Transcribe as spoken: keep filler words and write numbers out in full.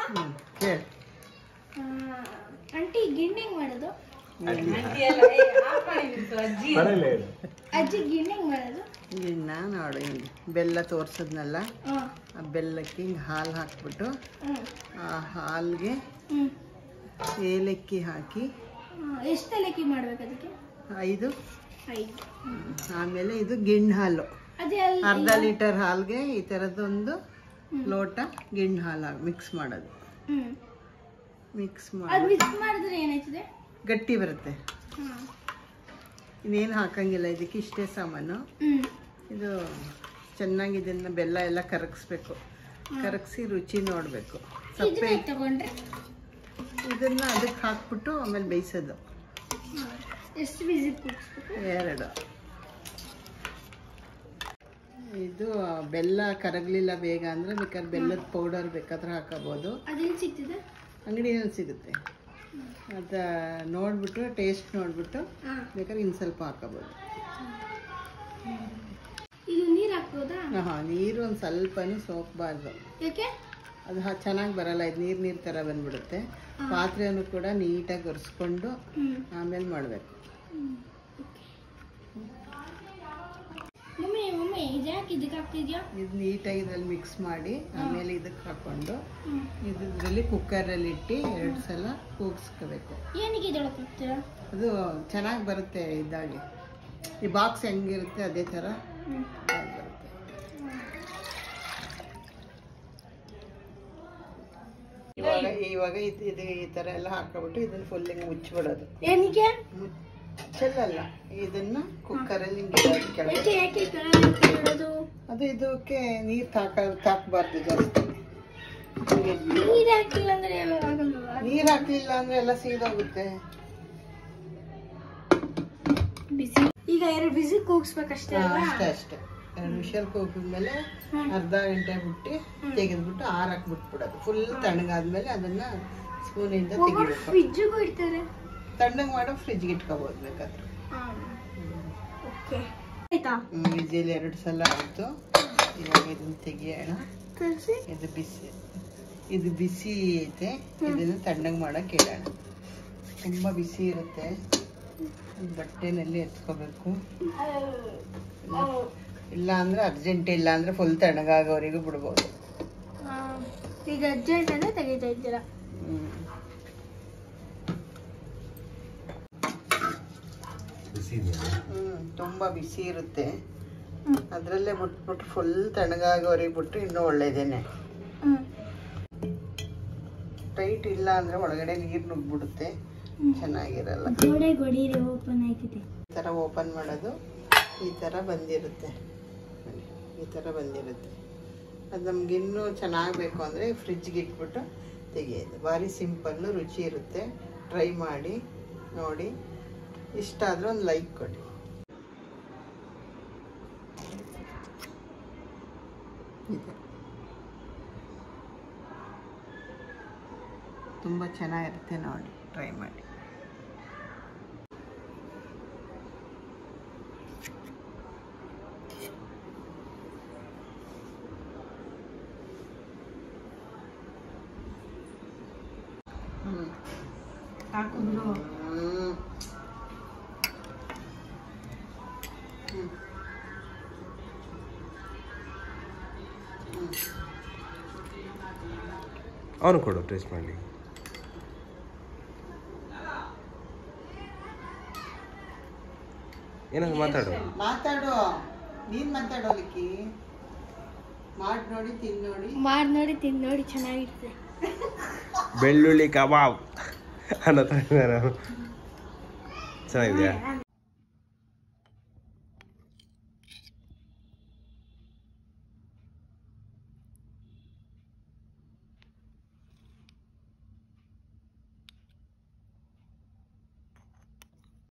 ಹೇಳಿ ಆಂಟಿ ಗಿಣ್ಣಿಂಗ್ ಮಾಡೋದು ಅಜ್ಜಿ ಗಿಣ್ಣಿಂಗ್ ಮಾಡೋದು ಗಿಣ್ಣ ನೋಡಿ ಬೆಲ್ಲ ತೋರ್ಸದ್ನಲ್ಲ ಆ ಬೆಲ್ಲಕ್ಕೆ ಹಿಂಗೆ ಹಾಲು ಹಾಕ್ಬಿಟ್ಟು ಆ ಹಾಲಿಗೆ ಏಲಕ್ಕಿ ಹಾಕಿ ಎಷ್ಟು ಏಲಕ್ಕಿ ಮಾಡ್ಬೇಕು ಅದಕ್ಕೆ ಐದು ಐದು ಆಮೇಲೆ ಇದು ಗಿಣ್ಣು ಹಾಲು ಅರ್ಧ ಲೀಟರ್ ಹಾಲ್ಗೆ ಈ ಥರದ್ದೊಂದು ಲೋಟ ಗಿಣ್ಣು ಹಾಲು ಮಿಕ್ಸ್ ಮಾಡೋದು ಮಿಕ್ಸ್ ಮಾಡಿ ಮಾಡಿದ್ರೆ ಏನಾಯ್ತದೆ ಗಟ್ಟಿ ಬರುತ್ತೆ ಇನ್ನೇನು ಹಾಕಂಗಿಲ್ಲ ಇದಕ್ಕೆ ಇಷ್ಟೇ ಸಾಮಾನು ಇದು ಚೆನ್ನಾಗಿ ಇದನ್ನ ಬೆಲ್ಲ ಎಲ್ಲ ಕರಗಿಸ್ಬೇಕು ಕರಗಿಸಿ ರುಚಿ ನೋಡಬೇಕು ಸಪ್ಪೆ ತಗೊಂಡ್ರೆ ಇದನ್ನ ಅದಕ್ಕೆ ಹಾಕ್ಬಿಟ್ಟು ಆಮೇಲೆ ಬೇಯಿಸೋದು ಎಷ್ಟು ಬಿಸಿ ಎರಡು ಇದು ಬೆಲ್ಲ ಕರಗಲಿಲ್ಲ ಬೇಗ ಅಂದರೆ ಬೇಕಾದ್ರೆ ಬೆಲ್ಲದ ಪೌಡರ್ ಬೇಕಾದ್ರೆ ಹಾಕೋಬೋದು ಅದೇನು ಸಿಗ್ತದೆ ಅಂಗಡಿಯಲ್ಲಿ ಸಿಗುತ್ತೆ ಅದು ನೋಡ್ಬಿಟ್ಟು ಟೇಸ್ಟ್ ನೋಡ್ಬಿಟ್ಟು ಬೇಕಾದ್ರೆ ಇನ್ನು ಸ್ವಲ್ಪ ಹಾಕೋಬೋದು ಇದು ನೀರು ಹಾಕ್ಬೋದಾ ಹಾಂ ನೀರು ಒಂದು ಸ್ವಲ್ಪನೂ ಸೋಕಬಾರ್ದು ಯಾಕೆ ಅದು ಚೆನ್ನಾಗಿ ಬರಲ್ಲ ಇದು ನೀರು ನೀರು ಥರ ಬಂದ್ಬಿಡುತ್ತೆ ಪಾತ್ರೆಯನ್ನು ಕೂಡ ನೀಟಾಗಿ ಒರೆಸ್ಕೊಂಡು ಆಮೇಲೆ ಮಾಡಬೇಕು ಮಮ್ಮಿ ಮಮ್ಮಿ ಇದ್ಯಾಕೆ ಇದಕ್ಕೆ ಹಾಕ್ತಿದ್ಯಾ ಇದು ನೀಟಾಗಿ ಇದ್ರಲ್ಲಿ ಮಿಕ್ಸ್ ಮಾಡಿ ಆಮೇಲೆ ಇದಕ್ಕೆ ಹಾಕ್ಕೊಂಡು ಇದರಲ್ಲಿ ಕುಕ್ಕರಲ್ಲಿ ಇಟ್ಟು ಎರಡು ಸಲ ಕೂಗಿಸ್ಕೋಬೇಕು ಏನಕ್ಕೆ ಇದೊಳಗೆ ಹಾಕ್ತೀರಾ ಅದು ಚೆನ್ನಾಗಿ ಬರುತ್ತೆ ಇದಾಗಿ ಈ ಬಾಕ್ಸ್ ಹೆಂಗಿರುತ್ತೆ ಅದೇ ಥರ ಬರುತ್ತೆ ಇವಾಗ ಇವಾಗ ಇದು ಇದು ಈ ಥರ ಎಲ್ಲ ಹಾಕೊಬಿಟ್ಟು ಇದನ್ನ ಫುಲ್ ಹಿಂಗೆ ಮುಚ್ಚಿಬಿಡೋದು ಏನಕ್ಕೆ ಮುಚ್ಚಲ್ಲ ಇದನ್ನ ಕುಕ್ಕರಲ್ಲಿ ಹಿಂಗೆ ಕೆಳಗೆ ಯಾಕೆ ಇಡೋದು ಅದು ಇದಕ್ಕೆ ನೀರು ತಾಕ ತಾಕಬಾರ್ದು ಜಾಸ್ತಿ ನೀರು ಹಾಕಿಲ್ಲ ಅಂದ್ರೆ ಆಗಲ್ವಾ ನೀರು ಹಾಕ್ಲಿಲ್ಲ ಅಂದ್ರೆ ಎಲ್ಲ ಸೀದೋಗುತ್ತೆ ಬಿಸಿ ಈಗ ಎರಡು ಬಿಸಿ ಕೂಗಿಸ್ಬೇಕಷ್ಟೇ ಅಷ್ಟೇ ಅಷ್ಟೇ ಎರಡು ವಿಷಲ್ ಕೂಗಿದ್ಮೇಲೆ ಅರ್ಧ ಗಂಟೆ ಬಿಟ್ಟು ತೆಗೆದ್ಬಿಟ್ಟು ಆರಕ್ಕೆ ಬಿಟ್ಬಿಡೋದು ಫುಲ್ ತಣ್ಣಗಾದ್ಮೇಲೆ ಅದನ್ನ ಸ್ಪೂನಿಂದ ತೆಗಿಬೇಕು ಫ್ರಿಜ್ಜಿಗೂ ಇಡ್ತಾರೆ ತಣ್ಣಗೆ ಮಾಡೋ ಫ್ರಿಜ್ಗೆ ಇಟ್ಕೋಬೋದು ಬೇಕಾದ್ರೆ ವಿಜಿಲ್ ಎರಡು ಸಲ ಆಯಿತು ಇವಾಗ ಇದನ್ನ ತೆಗಿಯೋಣ ಇದು ಬಿಸಿ ಇದು ಬಿಸಿ ಐತೆ ಇದನ್ನು ತಣ್ಣಗೆ ಮಾಡೋಕೆ ಇಡೋಣ ತುಂಬ ಬಿಸಿ ಇರುತ್ತೆ ಬಟ್ಟೆನಲ್ಲಿ ಎತ್ಕೋಬೇಕು ಇಲ್ಲ ಅಂದ್ರೆ ಅರ್ಜೆಂಟ್ ಇಲ್ಲ ಅಂದ್ರೆ ಫುಲ್ ತಣ್ಣಗಾಗೋವರೆಗೂ ಬಿಡ್ಬೋದು ಈಗ ಅರ್ಜೆಂಟ್ ಅಂದ್ರೆ ತೆಗಿತಾ ಇದ್ದೀರಾ ಹ್ಮ್ ತುಂಬಾ ಬಿಸಿ ಇರುತ್ತೆ ಅದರಲ್ಲೇ ಬಿಟ್ಬಿಟ್ಟು ಫುಲ್ ತಣ್ಣಗಾಗೋವರೆಗೆ ಬಿಟ್ಟು ಇನ್ನೂ ಒಳ್ಳೇದೇನೆ ಟೈಟ್ ಇಲ್ಲ ಅಂದ್ರೆ ಒಳಗಡೆ ನೀರು ನುಗ್ಬಿಡುತ್ತೆ ಚೆನ್ನಾಗಿರಲ್ಲ ಓಪನ್ ಆಯ್ತಿದೆ ಈ ಥರ ಓಪನ್ ಮಾಡೋದು ಈ ಥರ ಬಂದಿರುತ್ತೆ ಈ ಥರ ಬಂದಿರುತ್ತೆ ಅದು ನಮ್ಗೆ ಇನ್ನೂ ಚೆನ್ನಾಗಿ ಬೇಕು ಅಂದರೆ ಫ್ರಿಜ್ಗೆ ಇಟ್ಬಿಟ್ಟು ತೆಗೆಯೋದು ಭಾರಿ ಸಿಂಪಲ್ಲು ರುಚಿ ಇರುತ್ತೆ ಟ್ರೈ ಮಾಡಿ ನೋಡಿ ಇಷ್ಟ ಆದರೆ ಒಂದು ಲೈಕ್ ಕೊಡಿ ಇದೆ ತುಂಬ ಚೆನ್ನಾಗಿರುತ್ತೆ ನೋಡಿ ಟ್ರೈ ಮಾಡಿ ಹ್ಞೂ ಹಾಕಿದ್ರು ಅವನು ಕೊಡು ಟೇಸ್ಟ್ ಮಾಡಿ ಏನಾದ್ರು ಮಾತಾಡು ಮಾತಾಡು ನೀನ್ ಮಾತಾಡೋಲಿಕ್ಕೆ ಮಾಡಿ ನೋಡಿ ತಿನ್ ನೋಡಿ ಮಾಡಿ ನೋಡಿ ತಿಂದು ನೋಡಿ ಚೆನ್ನಾಗಿರ್ತದೆ ಬೆಳ್ಳುಳ್ಳಿ ಕಬಾಬ್ ಅನ್ನೋ ಚೆನ್ನಾಗಿದೆಯಾ